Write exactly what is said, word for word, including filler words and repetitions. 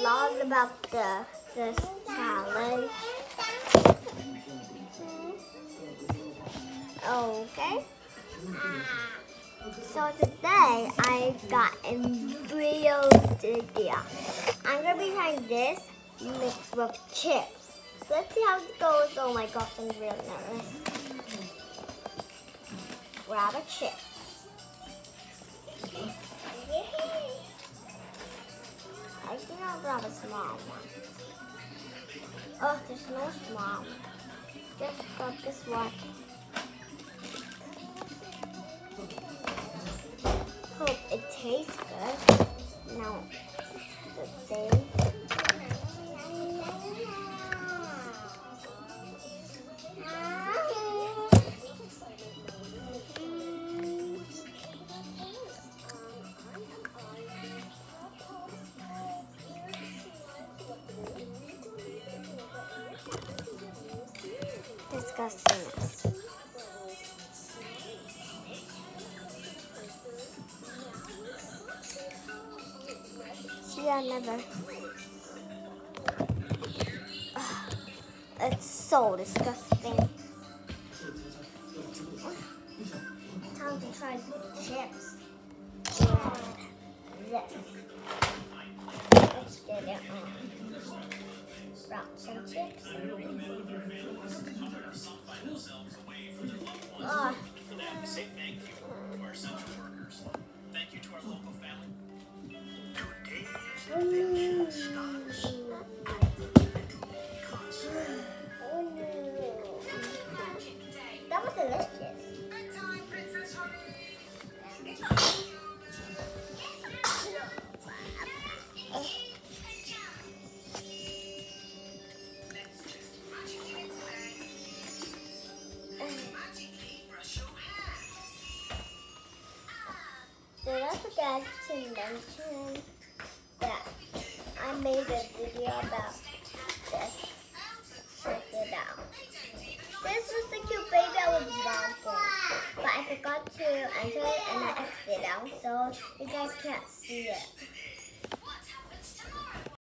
vlog about the this challenge. Okay. So today I got a real idea. I'm gonna be trying this mixed with chips. Let's see how it goes. Oh my gosh, I'm real nervous. Grab a chip. I think I'll grab a small one. Oh, there's no small one. Just got this one. Hope it tastes good. Now, the thing. Disgustingness. See, I never. Ugh, it's so disgusting. Time to try chips. And this. Let's get it on. Wrap some chips. Oh. Say thank you to our essential workers. Thank you to our local family. Today's adventure starts at concert. Oh no. That was delicious. Bedtime, Princess Honey. Did I forget to mention that I made a video about this? Check it out. This was the cute baby I was vlogging, but I forgot to enter it and I exited out, so you guys can't see it.